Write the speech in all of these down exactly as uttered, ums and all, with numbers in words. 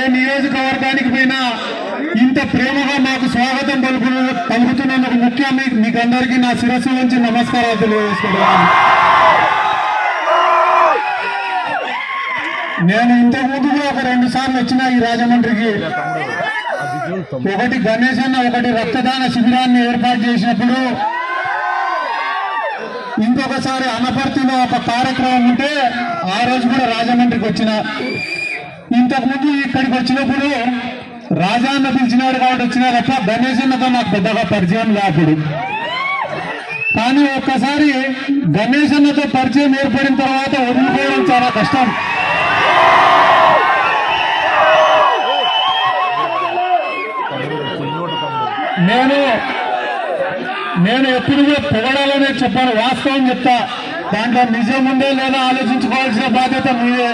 నియోజకవర్గానికి పోయినా ఇంత ప్రేమగా మాకు స్వాగతం పలుకు పలుకుతున్నందుకు ముఖ్యంగా మీకు అందరికీ నా శిరస్సు నుంచి నమస్కారాలు తెలియజేసుకుంటున్నాను. నేను ఇంతకు ముందు కూడా ఒక రెండు సార్లు వచ్చిన ఈ రాజమండ్రికి. ఒకటి గణేష్ అన్న ఒకటి రక్తదాన శిబిరాన్ని ఏర్పాటు చేసినప్పుడు, ఇంకొకసారి అనపర్తిలో ఒక కార్యక్రమం ఉంటే ఆ రోజు కూడా రాజమండ్రికి వచ్చిన. ఇంతకు ముందు ఇక్కడికి వచ్చినప్పుడు రాజా అన్న పిలిచినాడు కాబట్టి వచ్చినా తప్ప గణేష్ అన్నతో నాకు పెద్దగా పరిచయం లేప్పుడు. కానీ ఒక్కసారి గణేష్ అన్నతో పరిచయం ఏర్పడిన తర్వాత వదిలిపోవడం చాలా కష్టం. నేను నేను ఎప్పుడు కూడా పొగడాలనే చెప్పాను, వాస్తవం చెప్తా. దాంట్లో నిజం ఉందే లేదా ఆలోచించుకోవాల్సిన బాధ్యత మీదే.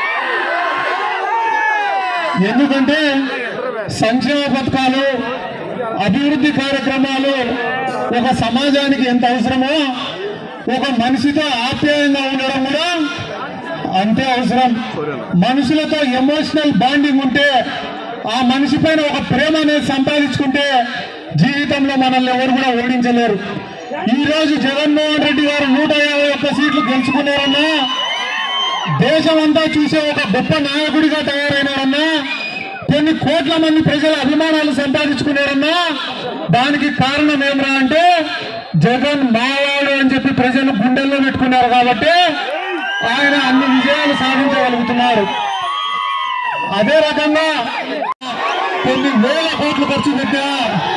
ఎందుకంటే సంక్షేమ పథకాలు, అభివృద్ధి కార్యక్రమాలు ఒక సమాజానికి ఎంత అవసరమో ఒక మనిషితో ఆప్యాయంగా ఉండడం కూడా అంతే అవసరం. మనుషులతో ఎమోషనల్ బాండింగ్ ఉంటే, ఆ మనిషి పైన ఒక ప్రేమ అనేది సంపాదించుకుంటే జీవితంలో మనల్ని ఎవరు కూడా ఓడించలేరు. ఈ రోజు జగన్మోహన్ రెడ్డి గారు నూట యాభై ఒక్క సీట్లు గెలుచుకున్నారన్నా, దేశం అంతా చూసే ఒక గొప్ప నాయకుడిగా తయారైనారన్నా, కొన్ని కోట్ల మంది ప్రజల అభిమానాలు సంపాదించుకున్నారన్నా, దానికి కారణం ఏమరా అంటే జగన్ మావాడు అని చెప్పి ప్రజలు గుండెల్లో పెట్టుకున్నారు కాబట్టి ఆయన అన్ని విజయాలు సాధించగలుగుతున్నారు. అదే రకంగా కొన్ని వేల కోట్లు ఖర్చు పెట్టా.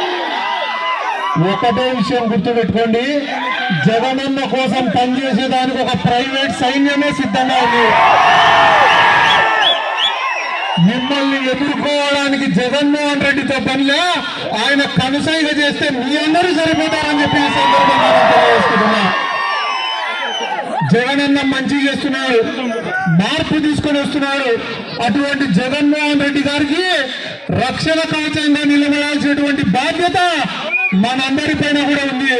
ఒకటే విషయం గుర్తుపెట్టుకోండి, జగనన్న కోసం పనిచేసేదానికి ఒక ప్రైవేట్ సైన్యమే సిద్ధంగా ఉంది. మిమ్మల్ని ఎదుర్కోవడానికి జగన్మోహన్ రెడ్డితో పనిలే, ఆయన కనుసైగ చేస్తే మీ అందరూ సరిపోతారని చెప్పి ఈ సందర్భంగా తెలియజేస్తున్నా. జగనన్న మంచి చేస్తున్నాడు, మార్పు తీసుకొని వస్తున్నాడు. అటువంటి జగన్మోహన్ రెడ్డి గారికి రక్షణ కవచంగా నిలబడాల్సినటువంటి బాధ్యత మనందరి పైన కూడా ఉంది.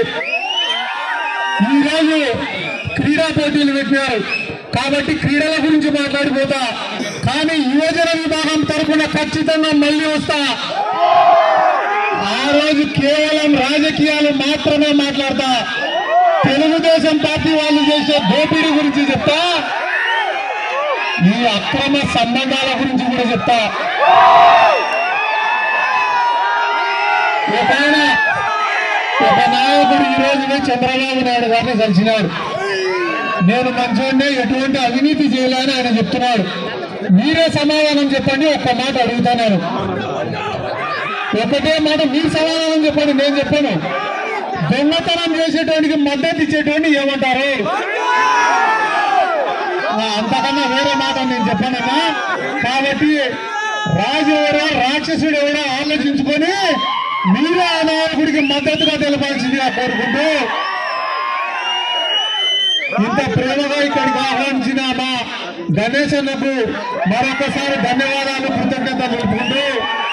ఈరోజు క్రీడా పోటీలు పెట్టినారు కాబట్టి క్రీడల గురించి మాట్లాడిపోతా, కానీ యువజన విభాగం తరఫున ఖచ్చితంగా మళ్ళీ వస్తా. ఆ రోజు కేవలం రాజకీయాలు మాత్రమే మాట్లాడతా. తెలుగుదేశం పార్టీ వాళ్ళు చేసే దోపిడీ గురించి చెప్తా, ఈ అక్రమ సంబంధాల గురించి కూడా చెప్తా. ఒక ఒక నాయకుడు ఈ రోజునే చంద్రబాబు నాయుడు గారిని కలిసినాడు. నేను మంచోడినే, ఎటువంటి అవినీతి చేయాలని ఆయన చెప్తున్నాడు. మీరే సమాధానం చెప్పండి. ఒక్క మాట అడుగుతున్నాను, ఒకటే మాట మీరు సమాధానం చెప్పండి. నేను చెప్పాను, దొంగతనం చేసేటోడికి మద్దతు ఇచ్చేటోడిని ఏమంటారు? అంతకన్నా వేరే మాట నేను చెప్పానన్నా. కాబట్టి రాజు ఎవరో రాక్షసుడు ఎవరో ఆలోచించుకొని మీరే ఆ నాయకుడికి మద్దతుగా తెలపాల్సిందిగా కోరుకుంటూ, ఇంత ప్రేమగా ఇక్కడికి ఆహ్వానించిన మా గణేష్ అన్నకు మరొకసారి ధన్యవాదాలు, కృతజ్ఞతలు తెలుపుకుంటూ,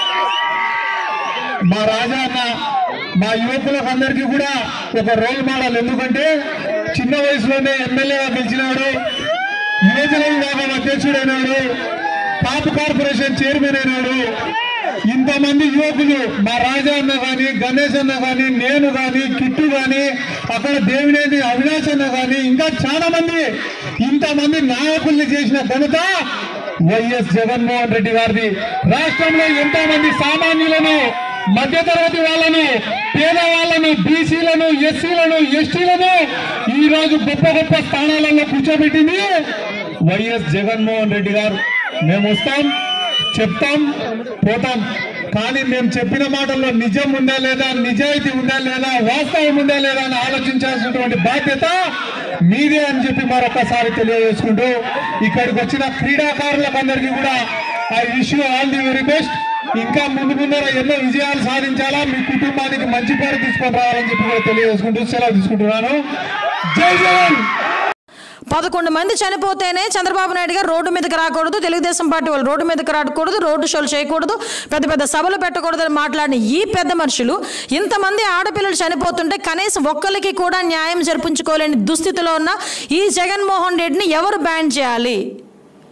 మా రాజా అన్న మా యువకులకు అందరికీ కూడా ఒక రోల్ మోడల్. ఎందుకంటే చిన్న వయసులోనే ఎమ్మెల్యేగా గెలిచినాడు, యువజన విభాగం అధ్యక్షుడైనాడు, కాపు కార్పొరేషన్ చైర్మన్ అయినాడు. ఇంతమంది యువకులు, మా రాజా అన్న కానీ, గణేష్ అన్న కానీ, నేను కానీ, కిట్టు కానీ, అక్కడ దేవినేని అవినాష్ అన్న కానీ, ఇంకా చాలా మంది ఇంతమంది నాయకుల్ని చేసిన ఘనత వైఎస్ జగన్మోహన్ రెడ్డి గారిది. రాష్ట్రంలో ఎంతో మంది సామాన్యులను, మధ్యతరగతి వాళ్ళను, పేదవాళ్లను, బీసీలను, ఎస్సీలను, ఎస్టీలను ఈ రోజు గొప్ప గొప్ప స్థానాలలో కూర్చోబెట్టింది వైఎస్ జగన్మోహన్ రెడ్డి గారు. మేము వస్తాం, చెప్తాం, పోతాం. కానీ మేము చెప్పిన మాటల్లో నిజం ఉందా లేదా, నిజాయితీ ఉందా లేదా, వాస్తవం ఉందా లేదా అని ఆలోచించాల్సినటువంటి బాధ్యత మీదే అని చెప్పి మరొకసారి తెలియజేసుకుంటూ, ఇక్కడికి వచ్చిన క్రీడాకారులకు అందరికీ కూడా I wish you all the very best. ఇంకా ముందు ముందర ఎన్నో విజయాలు సాధించాలా, మీ కుటుంబానికి మంచి పేరు తీసుకొని రావాలని చెప్పి కూడా తెలియజేసుకుంటూ సెలవు తీసుకుంటున్నాను. జై జగన్. పదకొండు మంది చనిపోతేనే చంద్రబాబు నాయుడు గారు రోడ్డు మీదకి రాకూడదు, తెలుగుదేశం పార్టీ వాళ్ళు రోడ్డు మీదకి రాకూడదు, రోడ్డు షోలు చేయకూడదు, పెద్ద పెద్ద సభలు పెట్టకూడదు అని మాట్లాడిన ఈ పెద్ద మనుషులు ఇంతమంది ఆడపిల్లలు చనిపోతుంటే కనీసం ఒక్కరికి కూడా న్యాయం జరిపించుకోలేని దుస్థితిలో ఉన్న ఈ జగన్మోహన్ రెడ్డిని ఎవరు బ్యాన్ చేయాలి?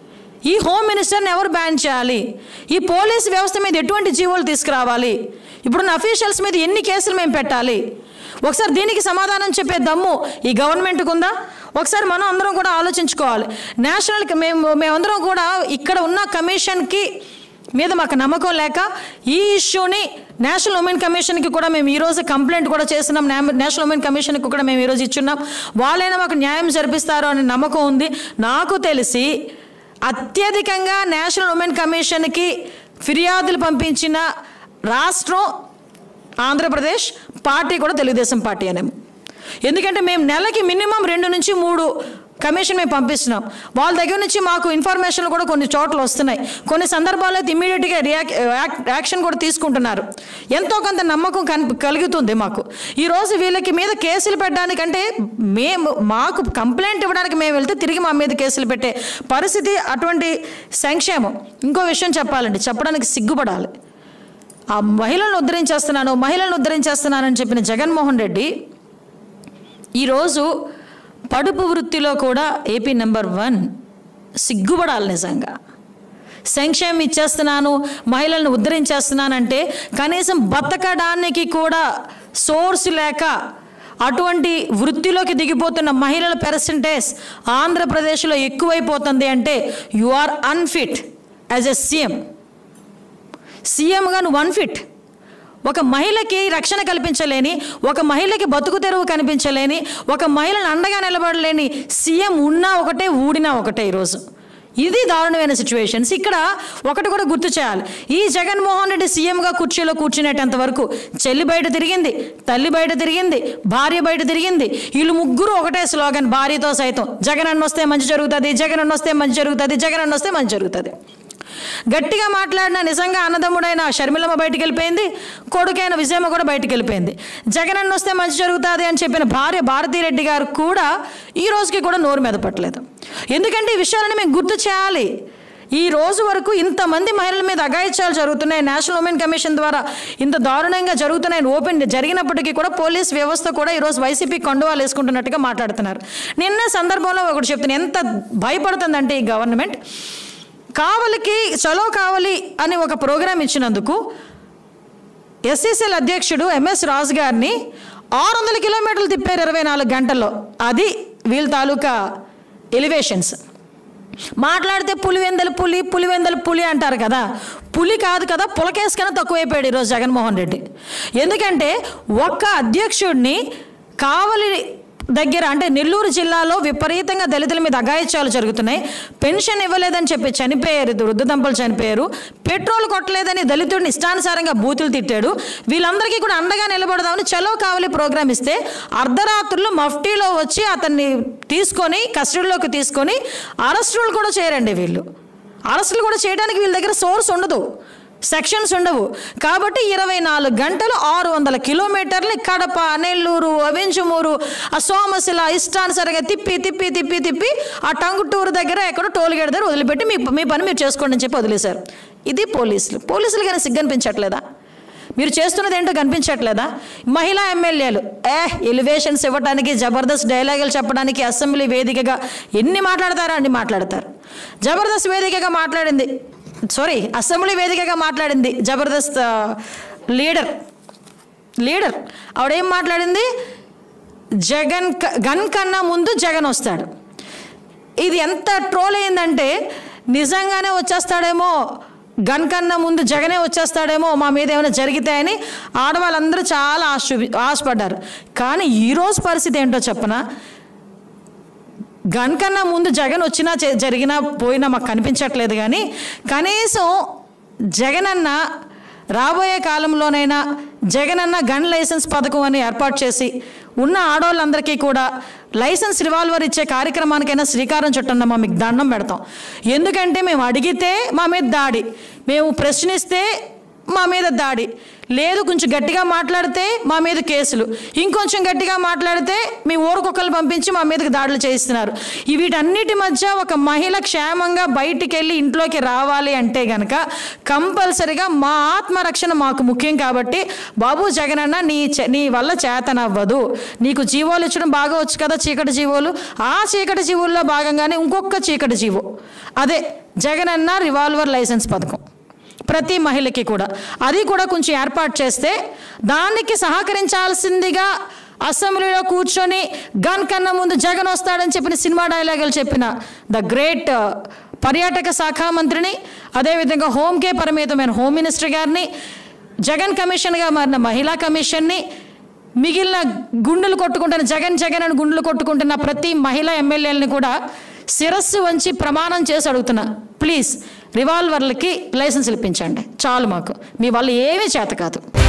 ఈ హోమ్ మినిస్టర్ని ఎవరు బ్యాన్ చేయాలి, ఈ పోలీస్ వ్యవస్థ మీద ఎటువంటి జీవోలు తీసుకురావాలి, ఇప్పుడున్న అఫీషియల్స్ మీద ఎన్ని కేసులు మేము పెట్టాలి, ఒకసారి దీనికి సమాధానం చెప్పే దమ్ము ఈ గవర్నమెంట్కి ఉందా? ఒకసారి మనం అందరం కూడా ఆలోచించుకోవాలి. నేషనల్ మేము మేమందరం కూడా ఇక్కడ ఉన్న కమిషన్కి మీద మాకు నమ్మకం లేక ఈ ఇష్యూని నేషనల్ ఉమెన్ కమిషన్కి కూడా మేము ఈరోజు కంప్లైంట్ కూడా చేస్తున్నాం. నేషనల్ ఉమెన్ కమిషన్కి కూడా మేము ఈరోజు ఇచ్చున్నాం. వాళ్ళైనా మాకు న్యాయం జరిపిస్తారు అనే నమ్మకం ఉంది. నాకు తెలిసి అత్యధికంగా నేషనల్ ఉమెన్ కమిషన్కి ఫిర్యాదులు పంపించిన రాష్ట్రం ఆంధ్రప్రదేశ్, పార్టీ కూడా తెలుగుదేశం పార్టీ అనేమో. ఎందుకంటే మేము నెలకి మినిమం రెండు నుంచి మూడు కమిషన్ మేము పంపిస్తున్నాం. వాళ్ళ దగ్గర నుంచి మాకు ఇన్ఫర్మేషన్లు కూడా కొన్ని చోట్ల వస్తున్నాయి. కొన్ని సందర్భాల్లో అయితే ఇమ్మీడియట్గా రియాక్ యాక్షన్ కూడా తీసుకుంటున్నారు. ఎంతో కొంత నమ్మకం కని కలుగుతుంది మాకు. ఈరోజు వీళ్ళకి మీద కేసులు పెట్టడానికంటే మేము మాకు కంప్లైంట్ ఇవ్వడానికి మేము వెళ్తే తిరిగి మా మీద కేసులు పెట్టే పరిస్థితి, అటువంటి సంక్షేమం. ఇంకో విషయం చెప్పాలండి, చెప్పడానికి సిగ్గుపడాలి. ఆ మహిళలను ఉద్ధరించేస్తున్నాను మహిళలను ఉద్ధరించేస్తున్నానని చెప్పిన జగన్మోహన్ రెడ్డి ఈరోజు పడుపు వృత్తిలో కూడా ఏపీ నెంబర్ వన్. సిగ్గుపడాలి నిజంగా. సంక్షేమం ఇచ్చేస్తున్నాను, మహిళలను ఉద్ధరించేస్తున్నానంటే కనీసం బతకడానికి కూడా సోర్స్ లేక అటువంటి వృత్తిలోకి దిగిపోతున్న మహిళల పర్సంటేజ్ ఆంధ్రప్రదేశ్లో ఎక్కువైపోతుంది అంటే you are unfit as a CM. సీఎంగా నువ్వు అన్ఫిట్. ఒక మహిళకి రక్షణ కల్పించలేని, ఒక మహిళకి బతుకు తెరువు కనిపించలేని, ఒక మహిళను అండగా నిలబడలేని సీఎం ఉన్నా ఒకటే, ఊడినా ఒకటే. ఈరోజు ఇది దారుణమైన సిచ్యువేషన్స్. ఇక్కడ ఒకటి కూడా గుర్తు చేయాలి, ఈ జగన్మోహన్ రెడ్డి సీఎంగా కుర్చీలో కూర్చునేటంత వరకు చెల్లి బయట తిరిగింది, తల్లి బయట తిరిగింది, భార్య బయట తిరిగింది. వీళ్ళు ముగ్గురు ఒకటే స్లోగన్, భార్యతో సైతం, జగన్ అన్న వస్తే మంచి జరుగుతుంది, జగన్ అన్న వస్తే మంచి జరుగుతుంది, జగన్ అన్న వస్తే మంచి జరుగుతుంది. గట్టిగా మాట్లాడిన నిజంగా అన్నదమ్ముడైన షర్మిలమ్మ బయటికి వెళ్ళిపోయింది, కొడుకైన విజయమ్మ కూడా బయటికి వెళ్ళిపోయింది. జగన్ అన్న వస్తే మంచి జరుగుతుంది అని చెప్పిన భార్య భారతీరెడ్డి గారు కూడా ఈ రోజుకి కూడా నోరు మెదపట్లేదు. ఎందుకంటే ఈ విషయాలను మేము గుర్తు చేయాలి. ఈ రోజు వరకు ఇంతమంది మహిళల మీద అఘాయిత్యాలు జరుగుతున్నాయి, నేషనల్ ఉమెన్ కమిషన్ ద్వారా ఇంత దారుణంగా జరుగుతున్నాయి ఓపెన్ జరిగినప్పటికీ కూడా పోలీస్ వ్యవస్థ కూడా ఈరోజు వైసీపీ కండువాలు వేసుకుంటున్నట్టుగా మాట్లాడుతున్నారు. నిన్న సందర్భంలో ఒకటి చెప్తున్నాను, ఎంత భయపడుతుందంటే ఈ గవర్నమెంట్, కావలికి చలో కావలి అని ఒక ప్రోగ్రాం ఇచ్చినందుకు ఎస్సీసీఎల్ అధ్యక్షుడు ఎంఎస్ రాజు గారిని ఆరు వందల కిలోమీటర్లు తిప్పారు ఇరవై నాలుగు గంటల్లో. అది వీళ్ళ తాలూకా ఎలివేషన్స్. మాట్లాడితే పులివెందల పులి పులివెందల పులి అంటారు కదా, పులి కాదు కదా, పులకేసు కన్నా తక్కువైపోయాడు ఈరోజు జగన్మోహన్ రెడ్డి. ఎందుకంటే ఒక్క అధ్యక్షుడిని కావలి దగ్గర అంటే నెల్లూరు జిల్లాలో విపరీతంగా దళితుల మీద అఘాయిత్యాలు జరుగుతున్నాయి. పెన్షన్ ఇవ్వలేదని చెప్పి చనిపోయారు, వృద్ధ దంపతులు చనిపోయారు. పెట్రోల్ కొట్టలేదని దళితుడిని ఇష్టానుసారంగా బూతులు తిట్టాడు. వీళ్ళందరికీ కూడా అండగా నిలబడదామని చలో కావలి ప్రోగ్రాం ఇస్తే అర్ధరాత్రులు మఫ్టీలో వచ్చి అతన్ని తీసుకొని కస్టడీలోకి తీసుకొని అరెస్టులు కూడా చేయరండి వీళ్ళు. అరెస్టులు కూడా చేయడానికి వీళ్ళ దగ్గర సోర్స్ ఉండదు, సెక్షన్స్ ఉండవు. కాబట్టి ఇరవై నాలుగు గంటలు ఆరు వందల కిలోమీటర్లు కడప, నెల్లూరు, అవించమూరు, ఆ సోమశిల ఇష్టానుసారంగా తిప్పి తిప్పి తిప్పి తిప్పి ఆ టంగుటూరు దగ్గర ఎక్కడో టోల్గేట్ దగ్గర వదిలిపెట్టి మీ మీ పని మీరు చేసుకోండి అని చెప్పి వదిలేశారు. ఇది పోలీసులు. పోలీసులు కానీ సిగ్గనిపించట్లేదా? మీరు చేస్తున్నది ఏంటో కనిపించట్లేదా? మహిళా ఎమ్మెల్యేలు ఏ ఎలివేషన్స్ ఇవ్వడానికి, జబర్దస్త్ డైలాగులు చెప్పడానికి అసెంబ్లీ వేదికగా ఎన్ని మాట్లాడతారో అన్ని మాట్లాడతారు. జబర్దస్త్ వేదికగా మాట్లాడింది సారీ అసెంబ్లీ వేదికగా మాట్లాడింది జబర్దస్త్ లీడర్ లీడర్ ఆవిడేం మాట్లాడింది, జగన్ గన్ కన్నా ముందు జగన్ వస్తాడు. ఇది ఎంత ట్రోల్ అయిందంటే నిజంగానే వచ్చేస్తాడేమో, గన్ కన్నా ముందు జగనే వచ్చేస్తాడేమో, మా మీద ఏమైనా జరిగితాయని ఆడవాళ్ళందరూ చాలా ఆశ ఆశపడ్డారు. కానీ ఈరోజు పరిస్థితి ఏంటో చెప్పనా, గన్ కన్నా ముందు జగన్ వచ్చినా జరిగినా పోయినా మాకు కనిపించట్లేదు. కానీ కనీసం జగనన్న రాబోయే కాలంలోనైనా జగనన్న గన్ లైసెన్స్ పథకం అని ఏర్పాటు చేసి ఉన్న ఆడవాళ్ళందరికీ కూడా లైసెన్స్ రివాల్వర్ ఇచ్చే కార్యక్రమానికైనా శ్రీకారం చుట్టండమ్మా, మీకు దండం పెడతాం. ఎందుకంటే మేము అడిగితే మా మీద దాడి, మేము ప్రశ్నిస్తే మా మీద దాడి, లేదు కొంచెం గట్టిగా మాట్లాడితే మా మీద కేసులు, ఇంకొంచెం గట్టిగా మాట్లాడితే మీ ఊరకొక్కలు పంపించి మా మీదకి దాడులు చేయిస్తున్నారు. వీటన్నిటి మధ్య ఒక మహిళ క్షేమంగా బయటికి వెళ్ళి ఇంట్లోకి రావాలి అంటే గనక కంపల్సరిగా మా ఆత్మరక్షణ మాకు ముఖ్యం. కాబట్టి బాబు జగనన్న నీ నీ వల్ల చేతనవ్వదు. నీకు జీవోలు ఇచ్చడం బాగా వచ్చు కదా, చీకటి జీవోలు. ఆ చీకటి జీవోల్లో భాగంగానే ఇంకొక చీకటి జీవో, అదే జగనన్న రివాల్వర్ లైసెన్స్ పథకం ప్రతి మహిళకి కూడా, అది కూడా కొంచెం ఏర్పాటు చేస్తే దానికి సహకరించాల్సిందిగా అసెంబ్లీలో కూర్చొని గన్ కన్నా ముందు జగన్ వస్తాడని చెప్పిన సినిమా డైలాగులు చెప్పిన ద గ్రేట్ పర్యాటక శాఖ మంత్రిని, అదేవిధంగా హోంకే పరిమితమైన హోమ్ మినిస్టర్ గారిని, జగన్ కమిషన్గా మారిన మహిళా కమిషన్ని, మిగిలిన గుండెలు కొట్టుకుంటున్న జగన్ జగన్ అని గుండెలు కొట్టుకుంటున్న ప్రతి మహిళా ఎమ్మెల్యేలని కూడా శిరస్సు వంచి ప్రమాణం చేసి అడుగుతున్నా, ప్లీజ్ రివాల్వర్లకి లైసెన్స్ ఇప్పించండి చాలు, మాకు మీ వల్ల ఏమీ చేత కాదు.